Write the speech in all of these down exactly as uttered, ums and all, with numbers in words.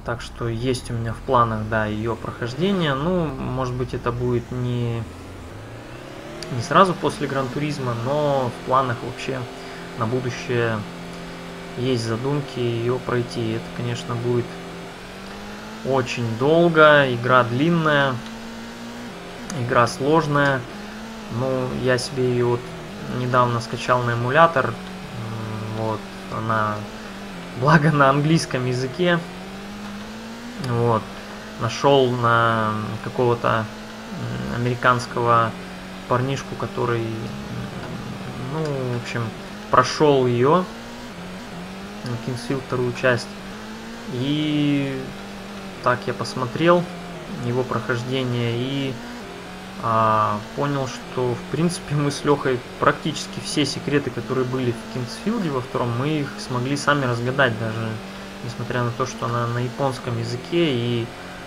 Так что есть у меня в планах, да, ее прохождение. Ну, может быть, это будет не, не сразу после Гран-туризма, но в планах вообще на будущее есть задумки ее пройти. Это, конечно, будет очень долго, игра длинная, игра сложная. Ну, я себе ее вот недавно скачал на эмулятор. Вот, она, благо, на английском языке. Вот, нашел на какого-то американского парнишку, который, ну, в общем, прошел ее, Kingsfield вторую часть. И так я посмотрел его прохождение и а, понял, что в принципе мы с Лехой практически все секреты, которые были в Kingsfield во втором, мы их смогли сами разгадать, даже несмотря на то, что она на японском языке. И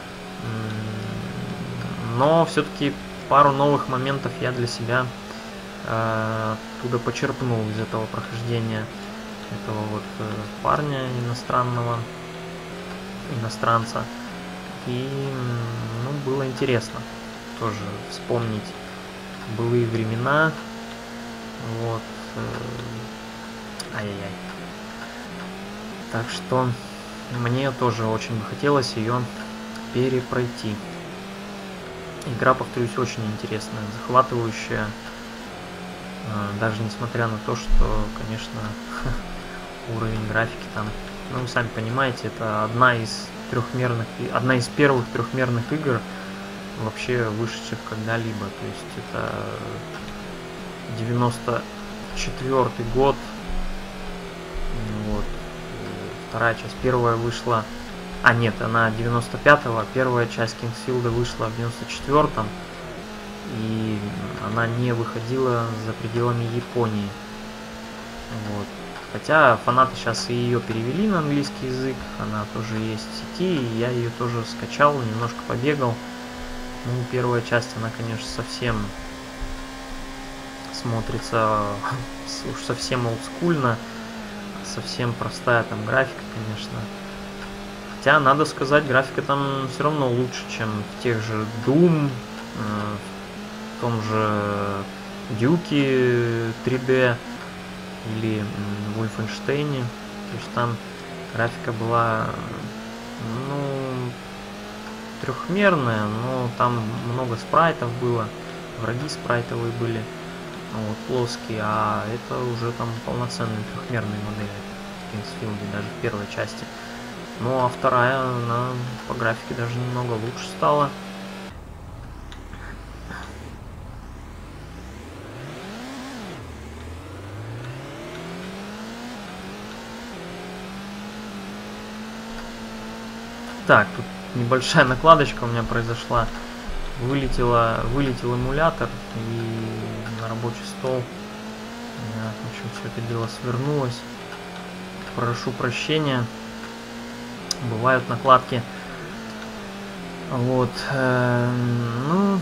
но все-таки пару новых моментов я для себя э, оттуда почерпнул из этого прохождения этого вот э, парня иностранного, иностранца. И ну, было интересно тоже вспомнить былые времена. Вот. Э, ай-яй-яй. Так что мне тоже очень бы хотелось ее перепройти. Игра, повторюсь, очень интересная, захватывающая. Даже несмотря на то, что, конечно, уровень графики там, ну, вы сами понимаете, это одна из трехмерных, одна из первых трехмерных игр, вообще вышедших когда-либо. То есть это девяносто четвёртый год. Вот. Вторая часть, первая вышла... А, нет, она девяносто пятого, первая часть Kingsfield вышла в девяносто четвёртом, и она не выходила за пределами Японии. Вот. Хотя фанаты сейчас и ее перевели на английский язык, она тоже есть в сети, и я ее тоже скачал, немножко побегал. Ну, первая часть, она, конечно, совсем смотрится уж совсем олдскульно, совсем простая там графика, конечно. Хотя, надо сказать, графика там все равно лучше, чем в тех же Doom, в том же Duke три дэ или Wolfenstein. То есть там графика была, ну, трехмерная, но там много спрайтов было, враги спрайтовые были, вот, плоские, а это уже там полноценные трехмерные модели в Kingsfield, даже в первой части. Ну, а вторая, она по графике даже немного лучше стала. Так, тут небольшая накладочка у меня произошла. Вылетела, вылетел эмулятор, и на рабочий стол у меня, в общем, все это дело свернулось. Прошу прощения. Бывают накладки. Вот. Э, ну.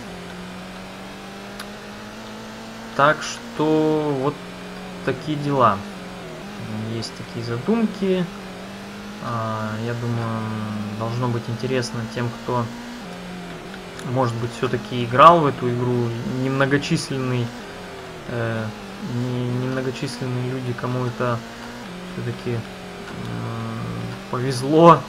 Так что вот такие дела. Есть такие задумки. А, я думаю, должно быть интересно тем, кто, может быть, все-таки играл в эту игру. Немногочисленный, э, не, немногочисленные люди, кому это все-таки повезло.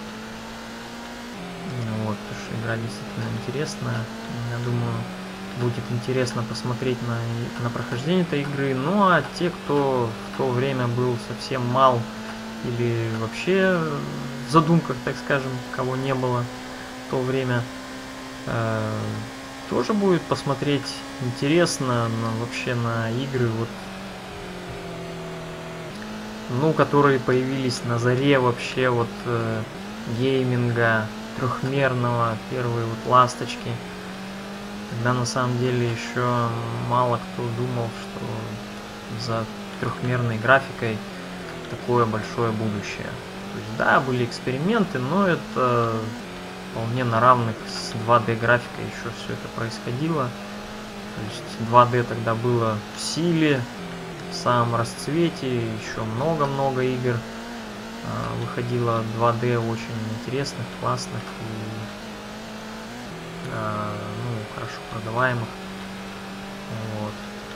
Вот, потому что игра действительно интересная. Я думаю, будет интересно посмотреть на, на прохождение этой игры. Ну а те, кто в то время был совсем мал или вообще в задумках, так скажем, кого не было в то время, э, тоже будет посмотреть интересно на, вообще на игры, вот, ну, которые появились на заре вообще вот э, гейминга трехмерного, первые вот ласточки, когда на самом деле еще мало кто думал, что за трехмерной графикой такое большое будущее. То есть, да, были эксперименты, но это вполне на равных с два дэ графикой еще все это происходило. То есть два дэ тогда было в силе, в самом расцвете, еще много-много игр выходило два дэ очень интересных, классных и ну, хорошо продаваемых. Вот.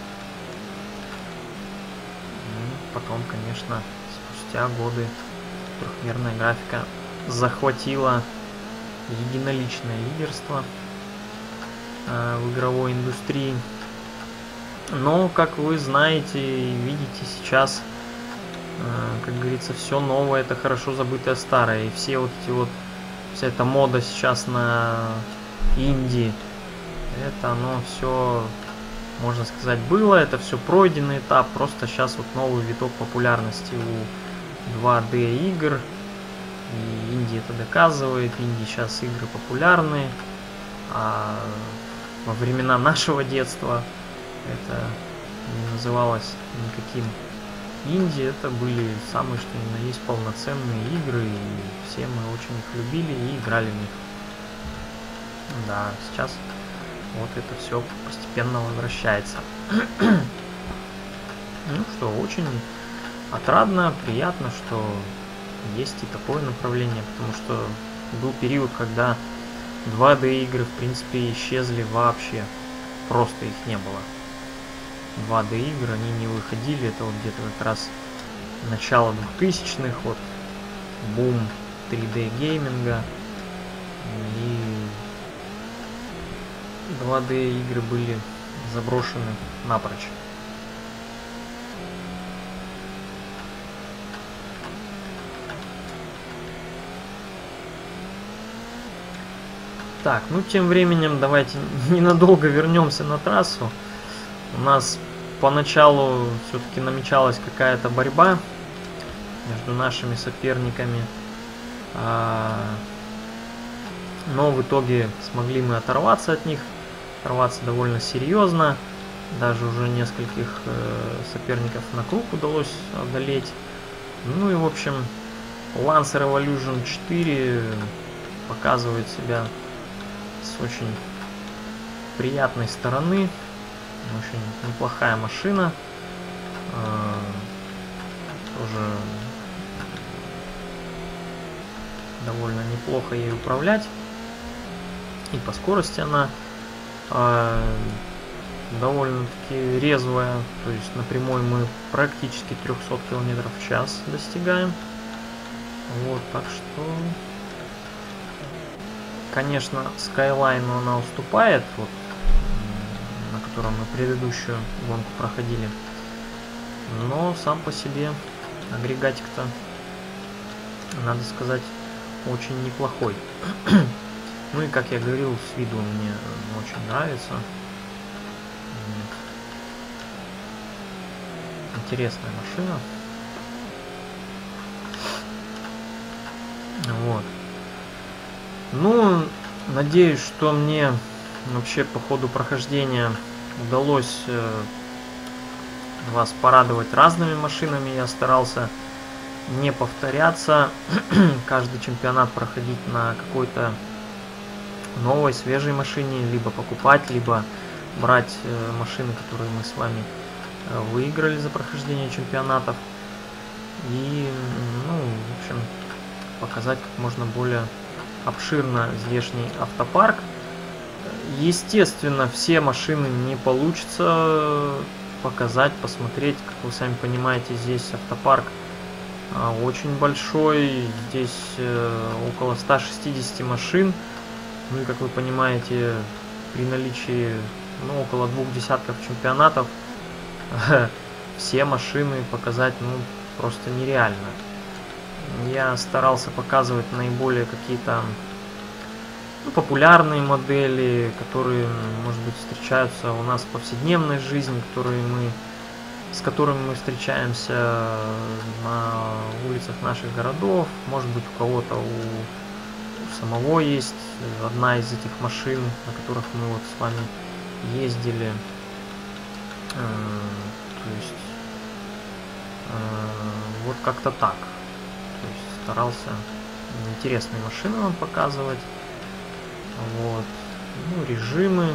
И потом, конечно, спустя годы трехмерная графика захватила единоличное лидерство в игровой индустрии. Но, как вы знаете и видите сейчас, как говорится, все новое — это хорошо забытое старое. И все вот эти вот, вся эта мода сейчас на инди, это оно все, можно сказать, было, это все пройденный этап. Просто сейчас вот новый виток популярности у два дэ игр. И инди это доказывает. Инди сейчас игры популярны. А во времена нашего детства это не называлось никаким инди, это были самые что ни на есть полноценные игры, и все мы очень их любили и играли в них. Да, сейчас вот это все постепенно возвращается. Ну что, очень отрадно, приятно, что есть и такое направление, потому что был период, когда два дэ игры в принципе исчезли вообще, просто их не было. два дэ игр, они не выходили, это вот где-то как раз начало двухтысячных, вот бум три дэ гейминга, и два дэ игры были заброшены напрочь. Так, ну тем временем давайте ненадолго вернемся на трассу. У нас поначалу все-таки намечалась какая-то борьба между нашими соперниками, но в итоге смогли мы оторваться от них, оторваться довольно серьезно. Даже уже нескольких соперников на круг удалось одолеть. Ну и в общем, Lancer Evolution четыре показывает себя с очень приятной стороны. Очень неплохая машина. Тоже довольно неплохо ей управлять. И по скорости она довольно-таки резвая. То есть на прямой мы практически триста километров в час достигаем. Вот, так что, конечно, Skyline она уступает, вот, на котором мы предыдущую гонку проходили. Но сам по себе агрегатик-то, надо сказать, очень неплохой. Ну и, как я говорил, с виду мне очень нравится. Интересная машина. Вот. Ну, надеюсь, что мне вообще по ходу прохождения удалось э, вас порадовать разными машинами. Я старался не повторяться, каждый чемпионат проходить на какой-то новой, свежей машине, либо покупать, либо брать э, машины, которые мы с вами э, выиграли за прохождение чемпионатов. И, ну, в общем, показать как можно более обширно здешний автопарк. Естественно, все машины не получится показать, посмотреть. Как вы сами понимаете, здесь автопарк очень большой. Здесь около ста шестидесяти машин. Ну и, как вы понимаете, при наличии ну, около двух десятков чемпионатов все машины показать ну, просто нереально. Я старался показывать наиболее какие-то ну, популярные модели, которые, может быть, встречаются у нас в повседневной жизни, которые мы, с которыми мы встречаемся на улицах наших городов. Может быть, у кого-то, у, у самого есть одна из этих машин, на которых мы вот с вами ездили. То есть, вот как-то так. То есть старался интересные машины вам показывать. Вот. Ну, режимы.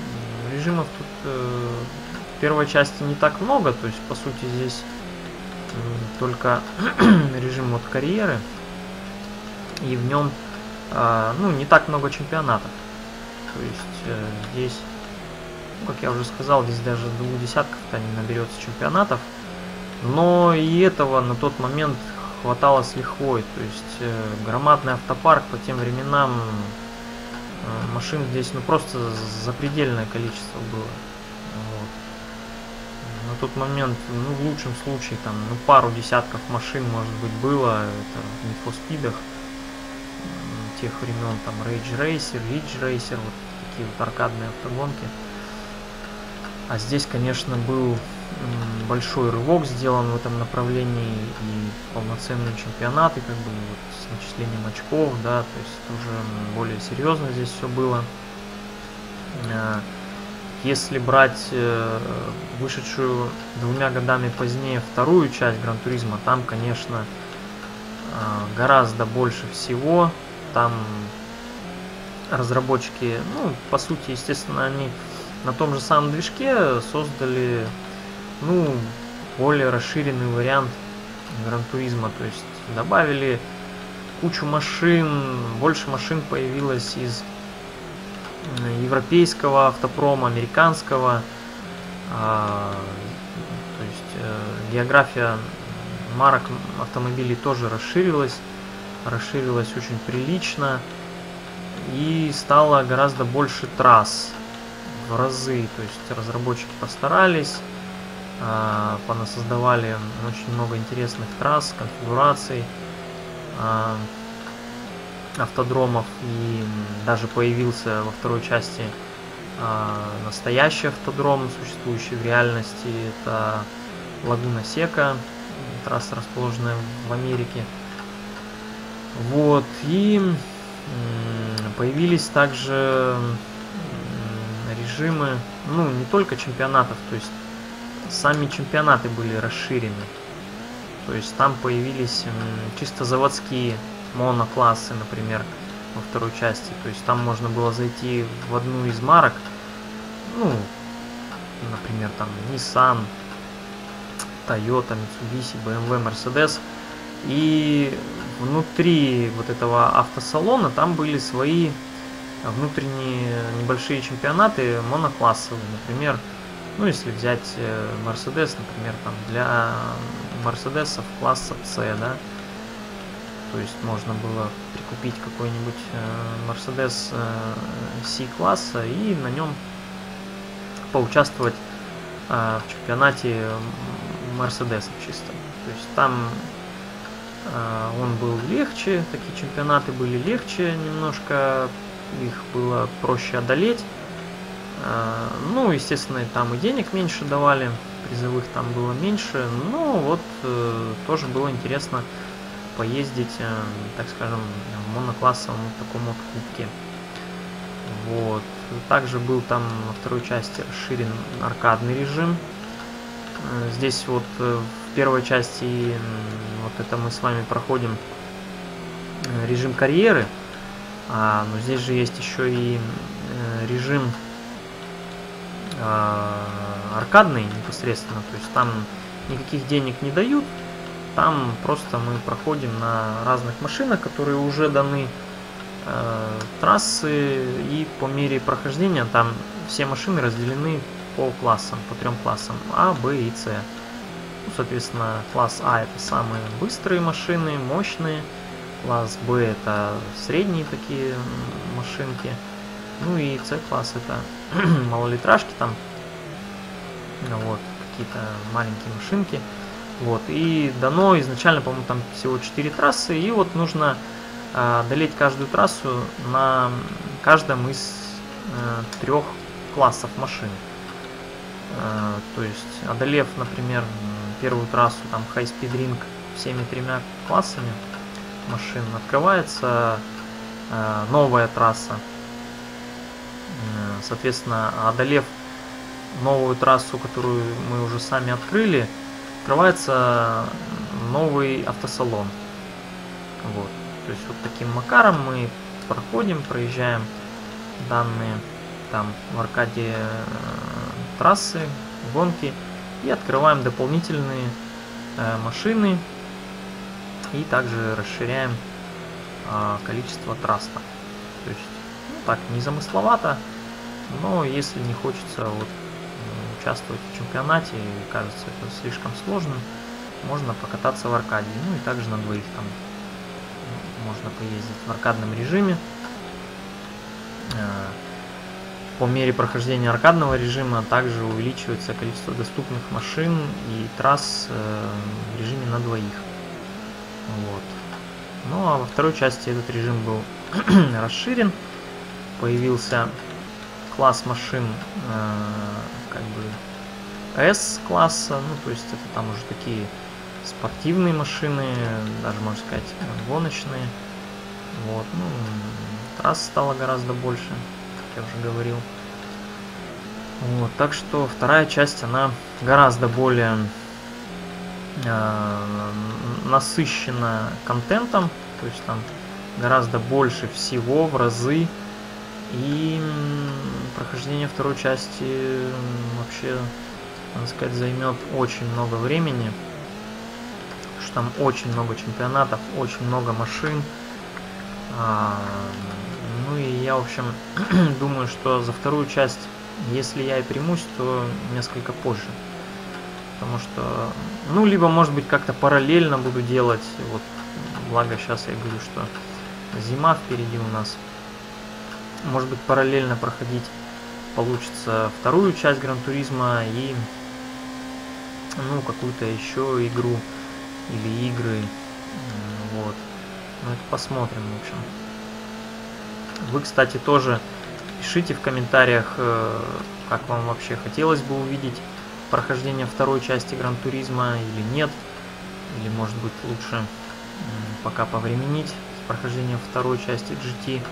Режимов тут э, в первой части не так много. То есть, по сути, здесь только режим вот карьеры, и в нем ну, не так много чемпионатов. То есть здесь, как я уже сказал, здесь даже двух десятков-то не наберется чемпионатов. Но и этого на тот момент хватало с лихвой. То есть громадный автопарк по тем временам, машин здесь ну просто запредельное количество было. Вот. На тот момент, ну в лучшем случае, там ну, пару десятков машин, может быть, было. Это в Need for Speed'ах тех времен, там Rage Racer, Ridge Racer, вот такие вот аркадные автогонки. А здесь, конечно, был большой рывок сделан в этом направлении, и полноценные чемпионаты, как бы вот, с начислением очков, да, то есть уже более серьезно здесь все было. Если брать вышедшую двумя годами позднее вторую часть Гран-туризма, там, конечно, гораздо больше всего. Там разработчики, ну, по сути, естественно, они на том же самом движке создали, ну, более расширенный вариант Гран-туризма, то есть добавили кучу машин, больше машин появилось из европейского автопрома, американского, а, то есть э, география марок автомобилей тоже расширилась, расширилась очень прилично, и стало гораздо больше трасс в разы, то есть разработчики постарались, э, понасоздавали очень много интересных трасс, конфигураций, э, автодромов, и даже появился во второй части э, настоящий автодром, существующий в реальности, это Лагуна Сека, трасса, расположенная в Америке. Вот, и э, появились также режимы, ну, не только чемпионатов, то есть сами чемпионаты были расширены. То есть там появились э, чисто заводские моноклассы, например, во второй части. То есть там можно было зайти в одну из марок, ну, например, там Nissan, Toyota, Mitsubishi, бэ эм вэ, Mercedes. И внутри вот этого автосалона там были свои внутренние небольшие чемпионаты моноклассовые. Например, ну, если взять Mercedes, например, там для Мерседесов класса C, да, то есть можно было прикупить какой-нибудь Mercedes C-класса и на нем поучаствовать в чемпионате Мерседесов чисто. То есть там он был легче, такие чемпионаты были легче немножко, их было проще одолеть. Ну, естественно, там и денег меньше давали, призовых там было меньше, но вот тоже было интересно поездить, так скажем, в моноклассовом таком вот кубке. Вот. Также был там во второй части расширен аркадный режим. Здесь вот в первой части вот это мы с вами проходим режим карьеры, а, но здесь же есть еще и режим а, аркадный непосредственно, то есть там никаких денег не дают. Там просто мы проходим на разных машинах, которые уже даны, э, трассы, и по мере прохождения там все машины разделены по классам, по трем классам А, Б и С. Ну, соответственно, класс А это самые быстрые машины, мощные, класс Б это средние такие машинки, ну и С-класс это малолитражки, там вот какие-то маленькие машинки. Вот, и дано изначально, по-моему, там всего четыре трассы, и вот нужно э, одолеть каждую трассу на каждом из э, трех классов машин. Э, то есть, одолев, например, первую трассу, там, High Speed Ring всеми тремя классами машин, открывается э, новая трасса. Э, соответственно, одолев новую трассу, которую мы уже сами открыли, открывается новый автосалон. Вот. То есть вот таким макаром мы проходим, проезжаем данные там в аркаде э, трассы, гонки и открываем дополнительные э, машины. И также расширяем э, количество траста. То есть, ну, так, незамысловато, но если не хочется вот, участвовать в чемпионате, и кажется это слишком сложным, можно покататься в аркаде. Ну и также на двоих там можно поездить в аркадном режиме. По мере прохождения аркадного режима также увеличивается количество доступных машин и трасс в режиме на двоих. Вот. Ну а во второй части этот режим был расширен. Появился класс машин как бы S-класса, ну то есть это там уже такие спортивные машины, даже можно сказать гоночные. Вот, ну, трасс стало гораздо больше, как я уже говорил. Вот, так что вторая часть, она гораздо более э, насыщена контентом, то есть там гораздо больше всего в разы. И прохождение второй части вообще, надо сказать, займет очень много времени, потому что там очень много чемпионатов, очень много машин. А, ну и я, в общем, думаю, что за вторую часть, если я и примусь, то несколько позже. Потому что, ну, либо, может быть, как-то параллельно буду делать. Вот, благо сейчас я говорю, что зима впереди у нас. Может быть, параллельно проходить получится вторую часть Гран-туризма и, ну, какую-то еще игру или игры. Вот. Ну, это посмотрим, в общем. Вы, кстати, тоже пишите в комментариях, как вам вообще хотелось бы увидеть прохождение второй части Гран-туризма или нет. Или, может быть, лучше пока повременить с прохождением второй части джи ти.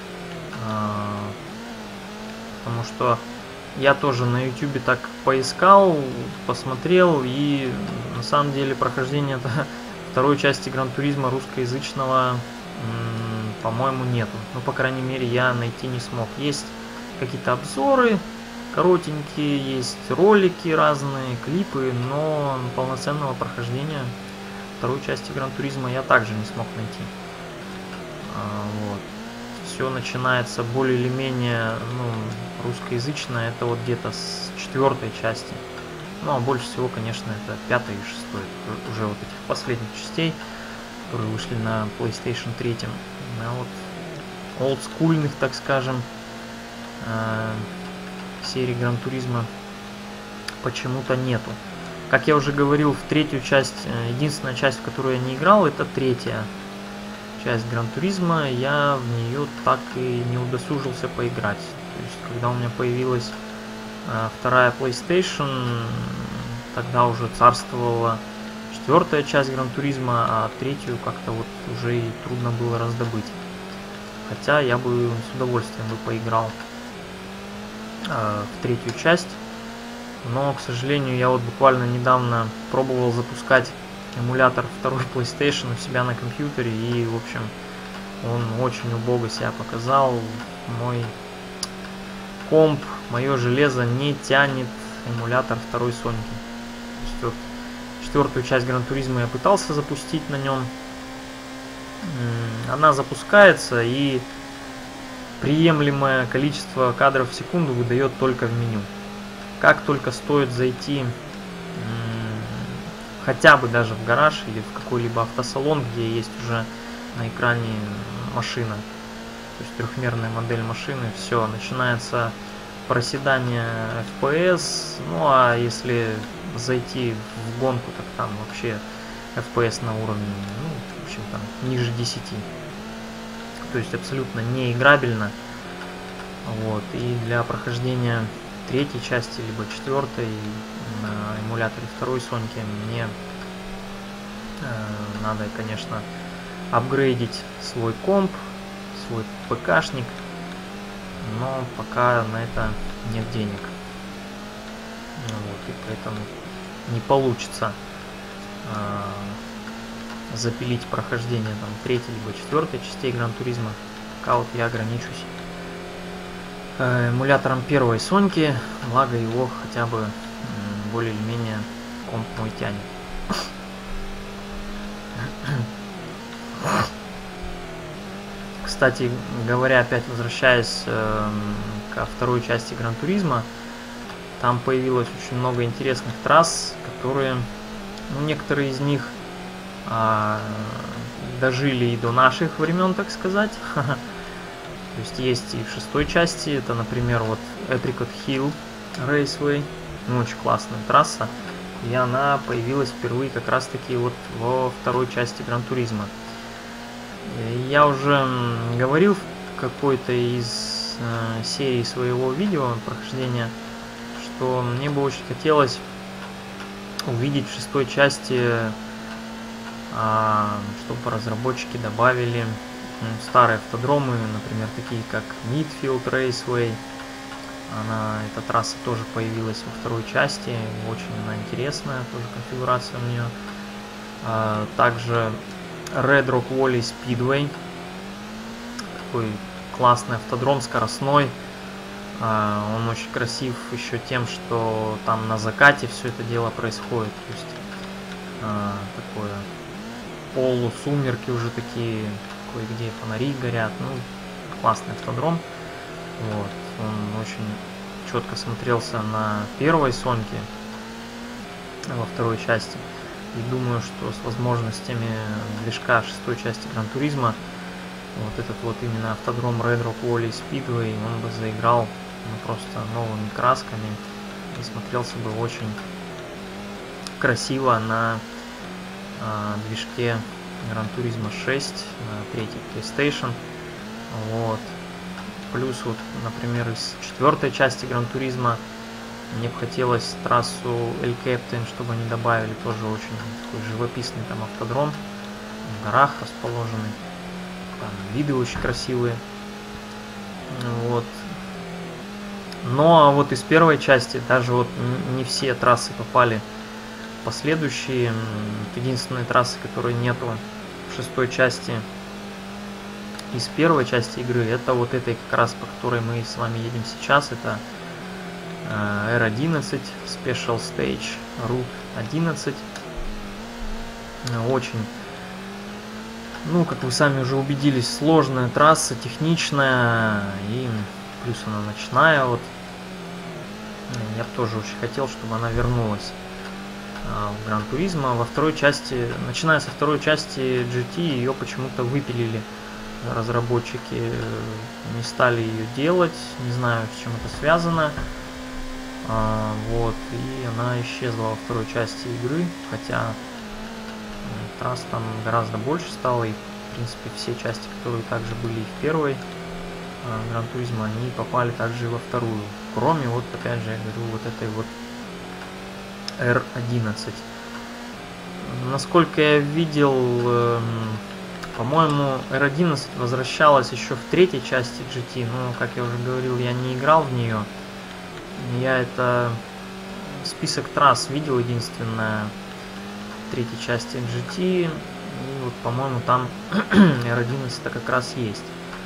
Потому что я тоже на ютубе так поискал, посмотрел, и на самом деле прохождение второй части Гран-туризма русскоязычного, по-моему, нету. Ну, по крайней мере, я найти не смог. Есть какие-то обзоры коротенькие, есть ролики разные, клипы, но полноценного прохождения второй части Гран-туризма я также не смог найти. Вот. Все начинается более или менее, ну, русскоязычное, это вот где-то с четвертой части. Ну, а больше всего, конечно, это пятая и шестой, уже вот этих последних частей, которые вышли на PlayStation три. А вот олдскульных, так скажем, серии Гран-туризма почему-то нету. Как я уже говорил, в третью часть, единственная часть, в которую я не играл, это третья часть Гран-туризма, я в нее так и не удосужился поиграть. То есть, когда у меня появилась э, вторая PlayStation, тогда уже царствовала четвертая часть Гран-туризма, а третью как-то вот уже и трудно было раздобыть. Хотя я бы с удовольствием бы поиграл э, в третью часть, но, к сожалению, я вот буквально недавно пробовал запускать эмулятор второй PlayStation у себя на компьютере, и, в общем, он очень убого себя показал. Мой комп, мое железо не тянет эмулятор второй Соньки. То есть, вот, четвертую часть Гран-туризма я пытался запустить на нем. Она запускается, и приемлемое количество кадров в секунду выдает только в меню. Как только стоит зайти хотя бы даже в гараж или в какой-либо автосалон, где есть уже на экране машина, то есть трехмерная модель машины, все, начинается проседание эф пи эс. Ну а если зайти в гонку, так там вообще эф пи эс на уровне, ну, в общем, там ниже десяти. То есть абсолютно неиграбельно. Вот, и для прохождения третьей части, либо четвертой на эмуляторе второй Соньки мне э, надо, конечно, апгрейдить свой комп, свой ПКшник, но пока на это нет денег. Вот, и поэтому не получится э, запилить прохождение там третьей либо четвертой частей Гран-туризма. Пока вот я ограничусь эмулятором первой Соньки, благо его хотя бы более или менее комп мой тянет. Кстати говоря, опять возвращаясь э, ко второй части Гран Туризма, там появилось очень много интересных трасс, которые, ну, некоторые из них э, дожили и до наших времен, так сказать. То есть есть и в шестой части, это, например, вот Apricot Hill Raceway, ну, очень классная трасса, и она появилась впервые как раз-таки вот во второй части Гран Туризма. Я уже говорил в какой-то из э, серий своего видео прохождения, что мне бы очень хотелось увидеть в шестой части, э, чтобы разработчики добавили ну, старые автодромы, например, такие как Midfield Raceway. Она, эта трасса тоже появилась во второй части, очень она интересная, тоже конфигурация у нее. А, также Red Rock Valley Speedway, такой классный автодром, скоростной. А, он очень красив еще тем, что там на закате все это дело происходит. То есть а, такое полусумерки уже такие, кое-где фонари горят. Ну, классный автодром. Вот. Он очень четко смотрелся на первой Соньке во второй части. И думаю, что с возможностями движка шестой части Гран Туризма вот этот вот именно автодром Red Rock Valley Speedway, он бы заиграл ну, просто новыми красками и смотрелся бы очень красиво на э, движке Гран Туризма шесть на третьей PlayStation. Вот. Плюс вот, например, из четвертой части Гран Туризма мне бы хотелось трассу El Captain, чтобы они добавили, тоже очень такой живописный там автодром, в горах расположенный, там виды очень красивые. Вот. Но вот из первой части даже вот не все трассы попали в последующие. Единственные трассы, которые нету в шестой части из первой части игры, это вот этой как раз, по которой мы с вами едем сейчас, это эр одиннадцать Special Stage Route одиннадцать. Очень, ну, как вы сами уже убедились, сложная трасса, техничная, и плюс она ночная. Вот я бы тоже очень хотел, чтобы она вернулась в Гран Туризмо. Во второй части, начиная со второй части джи ти, ее почему-то выпилили разработчики, не стали ее делать, не знаю, с чем это связано. А, вот, и она исчезла во второй части игры, хотя трасс там гораздо больше стало, и в принципе все части, которые также были и в первой Гран Туризмо, они попали также и во вторую, кроме вот, опять же, я говорю, вот этой вот эр одиннадцать. Насколько я видел, э, по-моему, эр одиннадцать возвращалась еще в третьей части джи ти, но, как я уже говорил, я не играл в нее. Я это список трасс видел единственное в третьей части джи ти, и вот, по-моему, там эр одиннадцать как раз есть.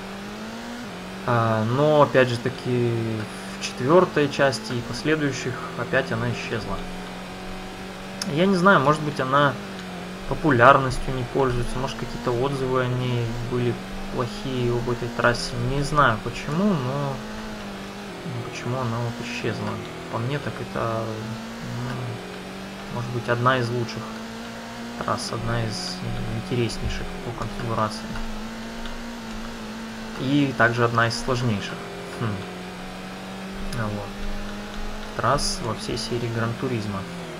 А, но, опять же таки, в четвертой части и последующих опять она исчезла. Я не знаю, может быть, она популярностью не пользуется, может, какие-то отзывы о ней были плохие об этой трассе, не знаю почему, но почему она вот исчезла. По мне, так это, ну, может быть, одна из лучших трасс, одна из интереснейших по конфигурации. И также одна из сложнейших. Хм. Вот. Трасс во всей серии Гран Туризмо.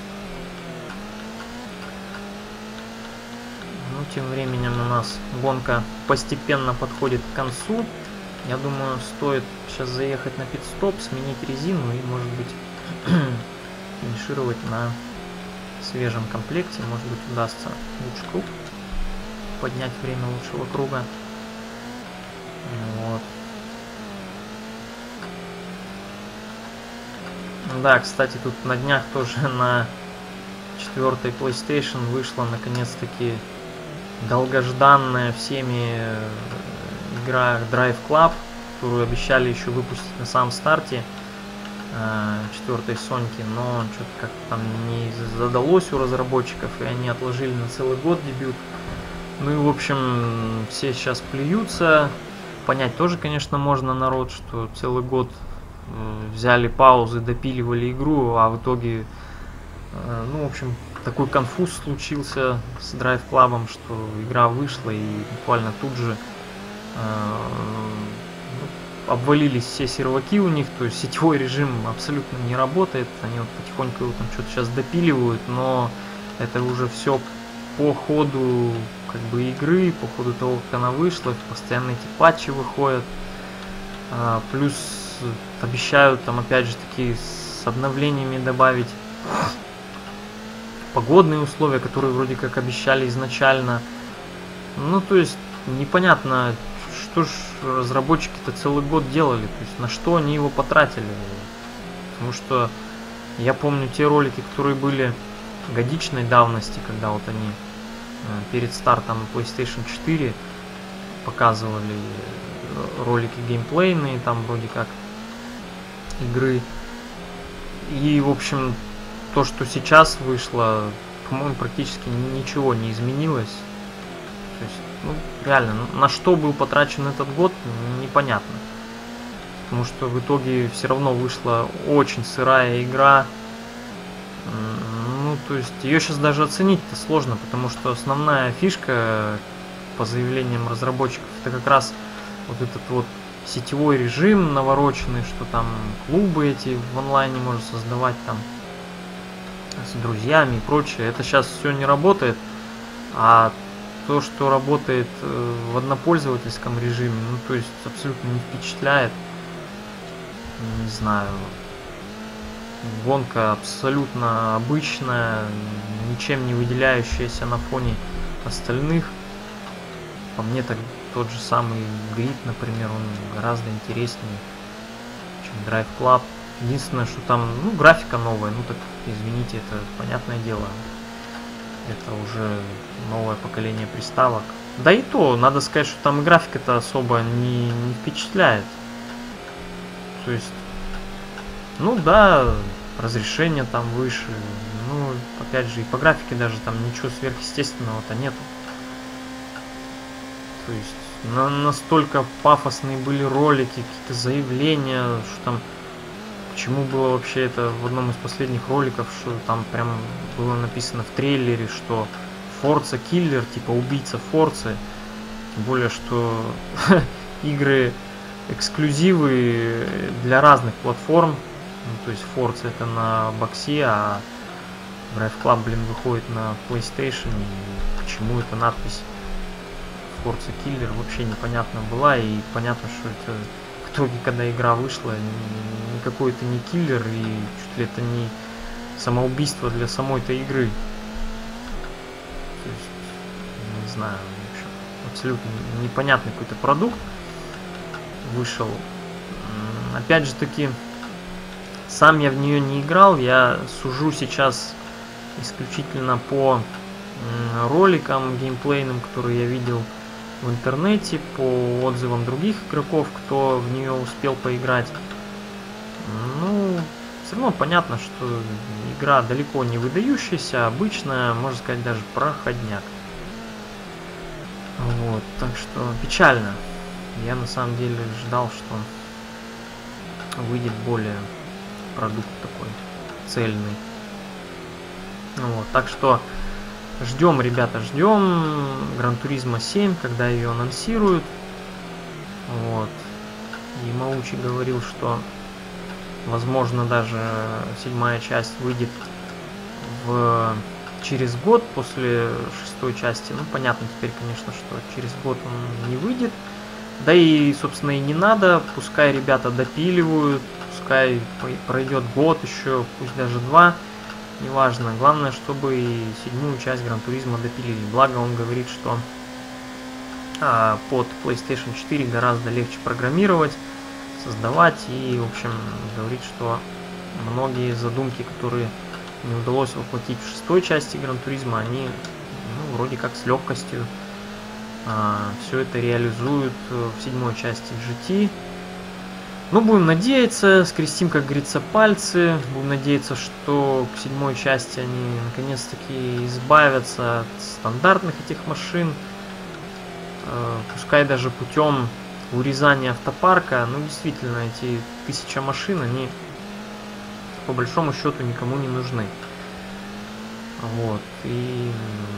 Ну, тем временем у нас гонка постепенно подходит к концу. Я думаю, стоит сейчас заехать на пит-стоп, сменить резину и, может быть, финишировать на свежем комплекте. Может быть, удастся лучше круг поднять, время лучшего круга. Вот. Да, кстати, тут на днях тоже на четвертой PlayStation вышла наконец-таки долгожданная всеми игра Drive Club, которую обещали еще выпустить на самом старте э, четвертой Соньки, но что-то как-то там не задалось у разработчиков, и они отложили на целый год дебют. Ну и, в общем, все сейчас плюются. Понять тоже, конечно, можно, народ, что целый год э, взяли паузы, допиливали игру, а в итоге, э, ну, в общем, такой конфуз случился с Drive Club, что игра вышла и буквально тут же э, обвалились все серваки у них, то есть сетевой режим абсолютно не работает, они вот потихоньку его там что-то сейчас допиливают, но это уже все по ходу как бы игры, по ходу того, как она вышла, постоянно эти патчи выходят, а, плюс обещают там опять же таки с обновлениями добавить погодные условия, которые вроде как обещали изначально. Ну то есть непонятно, что ж разработчики-то целый год делали, то есть на что они его потратили, потому что я помню те ролики, которые были годичной давности, когда вот они перед стартом PlayStation четыре показывали ролики геймплейные, там вроде как игры. И, в общем, то, что сейчас вышло, по-моему, практически ничего не изменилось. То есть, ну, реально, на что был потрачен этот год, непонятно. Потому что в итоге все равно вышла очень сырая игра. Ну, то есть, ее сейчас даже оценить-то сложно, потому что основная фишка, по заявлениям разработчиков, это как раз вот этот вот сетевой режим навороченный, что там клубы эти в онлайне можно создавать там с друзьями и прочее. Это сейчас все не работает, а то, что работает в однопользовательском режиме, ну, то есть, абсолютно не впечатляет. Не знаю... Гонка абсолютно обычная, ничем не выделяющаяся на фоне остальных. По мне так тот же самый Grid, например, он гораздо интереснее, чем Drive Club. Единственное, что там, ну, графика новая, ну так, извините, это понятное дело. Это уже новое поколение приставок. Да и то, надо сказать, что там графика-то особо не, не впечатляет. То есть, ну да, разрешение там выше, ну, опять же, и по графике даже там ничего сверхъестественного-то нету. То есть, на, настолько пафосные были ролики, какие-то заявления, что там, к чему было вообще это в одном из последних роликов, что там прям было написано в трейлере, что Forza Killer, типа убийца Forza, тем более, что игры эксклюзивы для разных платформ. Ну, то есть Forza это на боксе, а Drive Club, блин, выходит на PlayStation. И почему эта надпись Forza Killer вообще непонятно была. И понятно, что это в итоге, когда игра вышла, никакой это не киллер, и чуть ли это не самоубийство для самой этой игры. То есть, не знаю, в общем, абсолютно непонятный какой-то продукт вышел. Опять же таки, сам я в нее не играл, я сужу сейчас исключительно по роликам геймплейным, которые я видел в интернете, по отзывам других игроков, кто в нее успел поиграть. Ну, все равно понятно, что игра далеко не выдающаяся, обычная, можно сказать, даже проходняк. Вот, так что печально. Я на самом деле ждал, что выйдет более продукт такой цельный. Вот, так что ждем, ребята, ждем Gran Turismo семь, когда ее анонсируют. Вот. И Маучи говорил, что возможно даже седьмая часть выйдет в... через год после шестой части. Ну, понятно теперь, конечно, что через год он не выйдет. Да и, собственно, и не надо. Пускай ребята допиливают, пускай пройдет год еще, пусть даже два. Неважно. Главное, чтобы и седьмую часть Gran Turismo допилили. Благо, он говорит, что а, под PlayStation четыре гораздо легче программировать, создавать. И, в общем, говорит, что многие задумки, которые не удалось воплотить в шестой части Gran Turismo, они, ну, вроде как с легкостью а, все это реализуют в седьмой части джи ти. Ну, будем надеяться, скрестим, как говорится, пальцы. Будем надеяться, что к седьмой части они наконец-таки избавятся от стандартных этих машин, э, пускай даже путем урезания автопарка, ну действительно эти тысяча машин, они по большому счету никому не нужны. Вот, и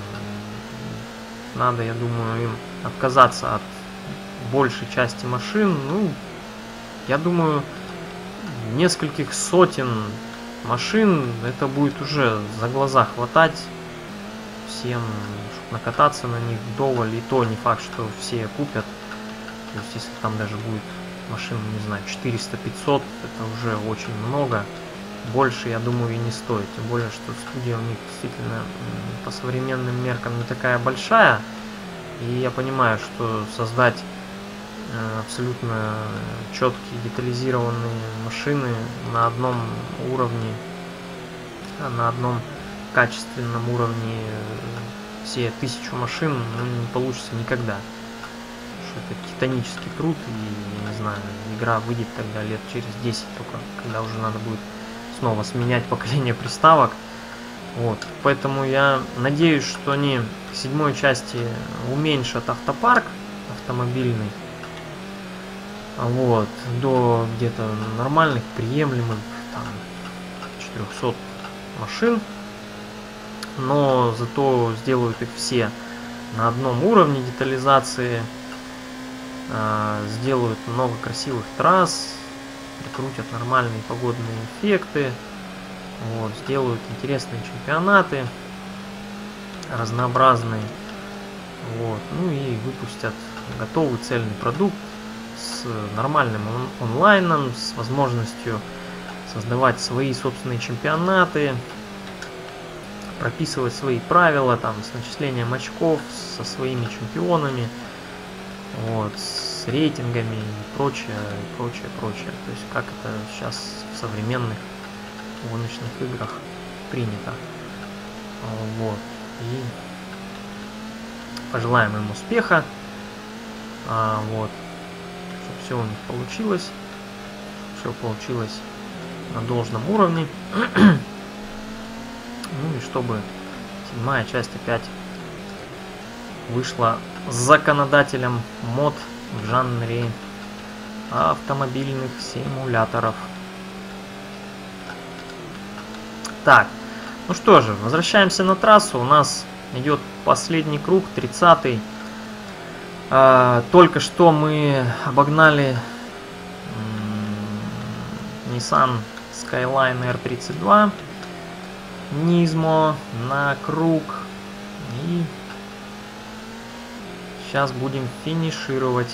надо, я думаю, им отказаться от большей части машин. Ну, я думаю, нескольких сотен машин это будет уже за глаза хватать всем, чтобы накататься на них вдоволь. И то не факт, что все купят. То есть, если там даже будет машин, не знаю, четыреста-пятьсот, это уже очень много. Больше, я думаю, и не стоит. Тем более, что студия у них действительно по современным меркам не такая большая. И я понимаю, что создать абсолютно четкие, детализированные машины на одном уровне, на одном качественном уровне все тысячу машин, ну, не получится никогда. Потому что это титанический труд, и, я не знаю, игра выйдет тогда лет через десять только, когда уже надо будет снова сменять поколение приставок. Вот. Поэтому я надеюсь, что они к седьмой части уменьшат автопарк автомобильный. Вот, до где-то нормальных, приемлемых, там, четырехсот машин. Но зато сделают их все на одном уровне детализации. Э, сделают много красивых трасс. Прикрутят нормальные погодные эффекты. Вот, сделают интересные чемпионаты. Разнообразные. Вот, ну и выпустят готовый цельный продукт с нормальным он онлайном, с возможностью создавать свои собственные чемпионаты, прописывать свои правила там с начислением очков, со своими чемпионами, вот, с рейтингами и прочее, и прочее, прочее. То есть как это сейчас в современных гоночных играх принято. Вот. И пожелаем им успеха. А, вот. Чтобы все у них получилось. Все получилось на должном уровне. Ну и чтобы седьмая часть опять вышла с законодателем мод в жанре автомобильных симуляторов. Так, ну что же, возвращаемся на трассу. У нас идет последний круг, тридцатый. А, только что мы обогнали Nissan Skyline эр тридцать два Nismo на круг. И сейчас будем финишировать.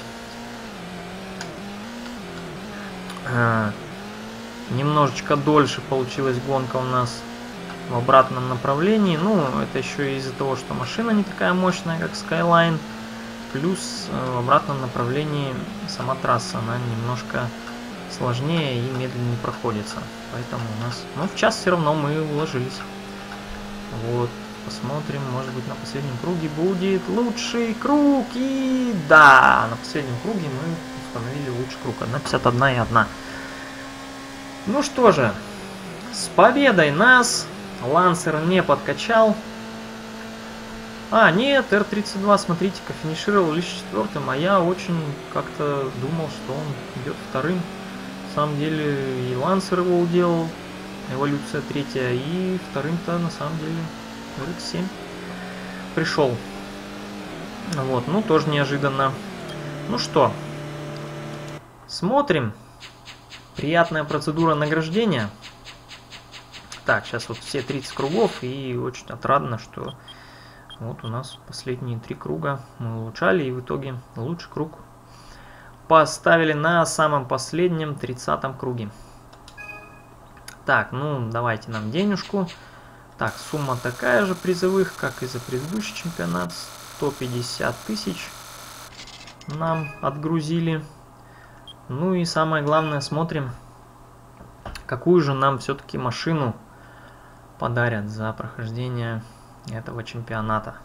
А, немножечко дольше получилась гонка у нас в обратном направлении. Ну, это еще из-за того, что машина не такая мощная, как Skyline. Плюс в обратном направлении сама трасса, она немножко сложнее и медленнее проходится. Поэтому у нас... Ну, в час все равно мы уложились. Вот. Посмотрим, может быть, на последнем круге будет лучший круг. И да, на последнем круге мы установили лучший круг. одна пятьдесят одна и одна. Ну что же, с победой нас Лансер не подкачал. А, нет, эр тридцать два, смотрите-ка, финишировал лишь четвертым, а я очень как-то думал, что он идет вторым. На самом деле и Лансер его уделал, эволюция третья, и вторым-то на самом деле эр икс семь пришел. Вот, ну тоже неожиданно. Ну что, смотрим. Приятная процедура награждения. Так, сейчас вот все тридцать кругов, и очень отрадно, что вот у нас последние три круга мы улучшали, и в итоге лучший круг поставили на самом последнем тридцатом круге. Так, ну давайте нам денежку. Так, сумма такая же призовых, как и за предыдущий чемпионат. сто пятьдесят тысяч нам отгрузили. Ну и самое главное, смотрим, какую же нам все-таки машину подарят за прохождение этого чемпионата.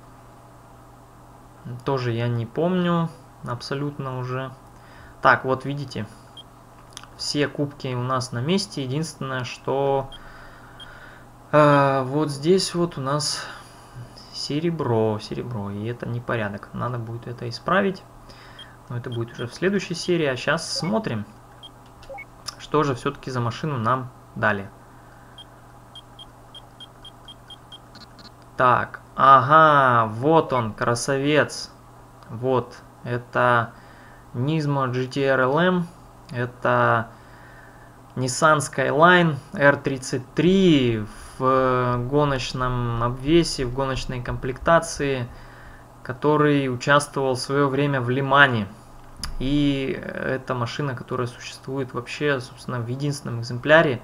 Тоже я не помню абсолютно уже. Так, вот видите, все кубки у нас на месте. Единственное, что э, вот здесь вот у нас серебро, серебро, и это непорядок. Надо будет это исправить. Но это будет уже в следующей серии. А сейчас смотрим, что же все-таки за машину нам дали. Так, ага, вот он, красавец. Вот, это Nismo джи ти ар эл эм, это Nissan Skyline эр тридцать три в гоночном обвесе, в гоночной комплектации, который участвовал в свое время в Лимане. И это машина, которая существует вообще, собственно, в единственном экземпляре.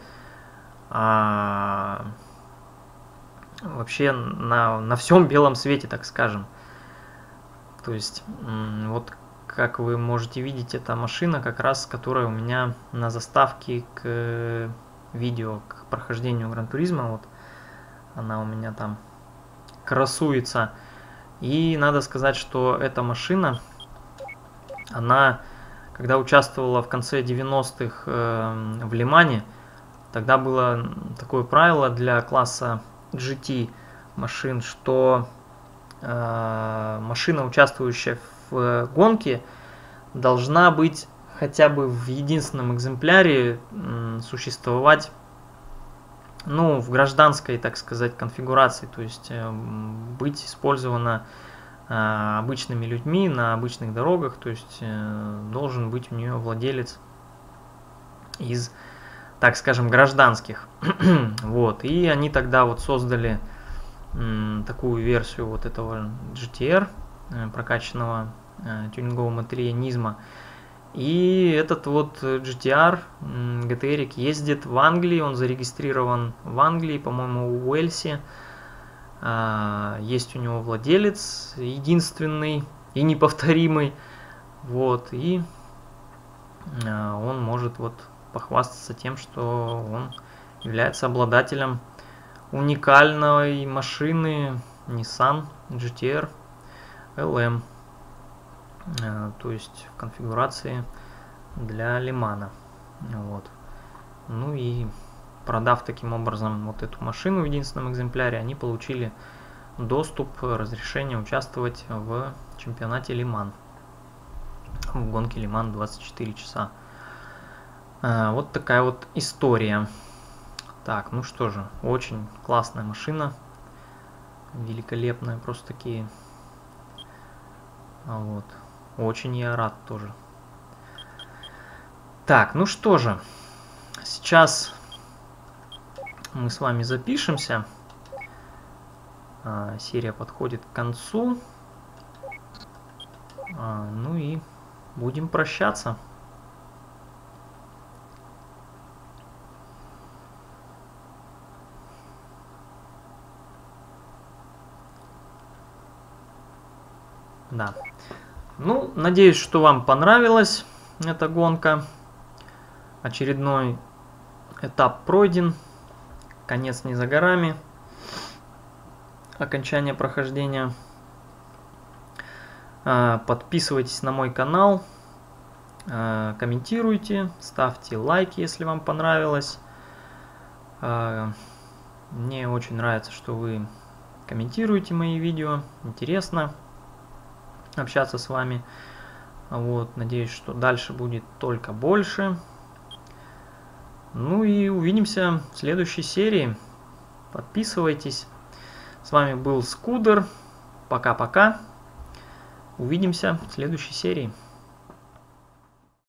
А, вообще на, на всем белом свете, так скажем. То есть, вот как вы можете видеть, эта машина, как раз которая у меня на заставке к видео, к прохождению Гран-туризма. Вот она у меня там красуется. И надо сказать, что эта машина, она, когда участвовала в конце девяностых э, в Лимане, тогда было такое правило для класса джи ти машин, что э, машина, участвующая в гонке, должна быть хотя бы в единственном экземпляре э, существовать, ну, в гражданской, так сказать, конфигурации, то есть э, быть использована э, обычными людьми на обычных дорогах, то есть э, должен быть у нее владелец из, так скажем, гражданских. Вот, и они тогда вот создали э, такую версию вот этого джи ти ар, э, прокачанного э, тюнингового мотыля Nismo. И этот вот джи ти ар, джи ти ар ездит в Англии, он зарегистрирован в Англии, по-моему, в Уэльсе. Есть у него владелец единственный и неповторимый. Вот, и он может вот похвастаться тем, что он является обладателем уникальной машины Nissan джи ти ар эл эм. То есть в конфигурации для Лимана. Вот. Ну и продав таким образом вот эту машину в единственном экземпляре, они получили доступ, разрешение участвовать в чемпионате Лиман, в гонке Лиман двадцать четыре часа. Вот такая вот история. Так, ну что же, очень классная машина, великолепная, просто такие. Вот. Очень я рад тоже. Так, ну что же, сейчас мы с вами запишемся. А, серия подходит к концу. А, ну и будем прощаться. Да. Ну, надеюсь, что вам понравилась эта гонка. Очередной этап пройден. Конец не за горами. Окончание прохождения. Подписывайтесь на мой канал. Комментируйте. Ставьте лайки, если вам понравилось. Мне очень нравится, что вы комментируете мои видео. Интересно общаться с вами. Вот, надеюсь, что дальше будет только больше. Ну и увидимся в следующей серии. Подписывайтесь. С вами был Скудер. Пока-пока. Увидимся в следующей серии.